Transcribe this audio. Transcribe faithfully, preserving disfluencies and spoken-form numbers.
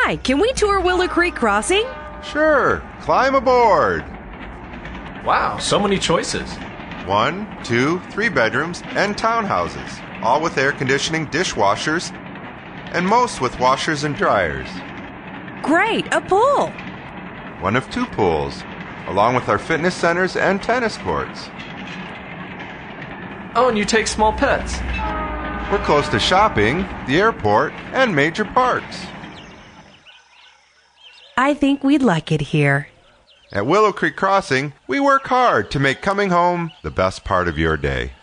Hi, can we tour Willow Creek Crossing? Sure, climb aboard. Wow, so many choices. One, two, three bedrooms and townhouses, all with air conditioning, dishwashers, and most with washers and dryers. Great, a pool. One of two pools, along with our fitness centers and tennis courts. Oh, and you take small pets. We're close to shopping, the airport, and major parks. I think we'd like it here. At Willow Creek Crossing, we work hard to make coming home the best part of your day.